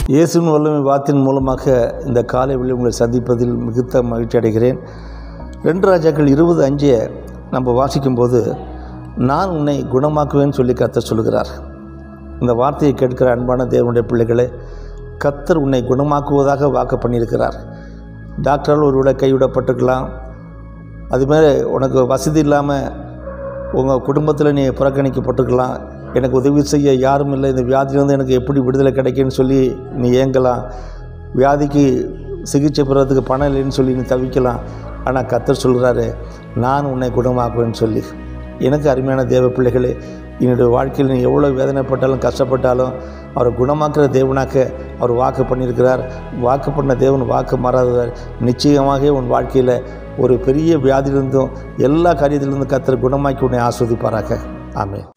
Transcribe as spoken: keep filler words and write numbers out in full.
இயேசுவின் வல்லமை வார்த்தையின் மூலமாக இந்த காலை வேளையில் உங்களை சந்திப்பதில் மிகுந்த மகிழ்ச்சி அடைகிறேன். ரெண்டு ராஜாக்கள் இருபது அஞ்சை நம்ம வாசிக்கும்போது, நான் உன்னை குணமாக்குவேன்னு சொல்லி கர்த்தர் சொல்கிறார். இந்த வார்த்தையை கேட்கிற அன்பான தேவனுடைய பிள்ளைகளே, கர்த்தர் உன்னை குணமாக்குவதாக வாக்கு பண்ணியிருக்கிறார். டாக்டரால் ஒரு விட கைவிடப்பட்டிருக்கலாம், அதுமாரி உனக்கு வசதி இல்லாமல் உங்கள் குடும்பத்தில் நீ புறக்கணிக்கப்பட்டிருக்கலாம், எனக்கு உதவி செய்ய யாரும் இல்லை, இந்த வியாதியிலேருந்து எனக்கு எப்படி விடுதலை கிடைக்குன்னு சொல்லி நீ ஏங்கலாம், வியாதிக்கு சிகிச்சை பெறதுக்கு பணம் இல்லைன்னு சொல்லி நீ தவிக்கலாம். ஆனால் கர்த்தர் சொல்கிறாரு, நான் உன்னை குணமாக்குவேன்னு சொல்லி. எனக்கு அருமையான தேவ பிள்ளைகளே, என்னுடைய வாழ்க்கையில் நீ எவ்வளோ வேதனைப்பட்டாலும் கஷ்டப்பட்டாலும் அவரை குணமாக்குற தேவனாக்க அவர் வாக்கு பண்ணியிருக்கிறார். வாக்கு பண்ண தேவன் வாக்கு மாறாதவர். நிச்சயமாக உன் வாழ்க்கையில் ஒரு பெரிய வியாதியிலிருந்தும் எல்லா காரியத்திலிருந்தும் கர்த்தர் குணமாக்கி உன்னை ஆஸ்வதிப்பாராக. ஆமென்.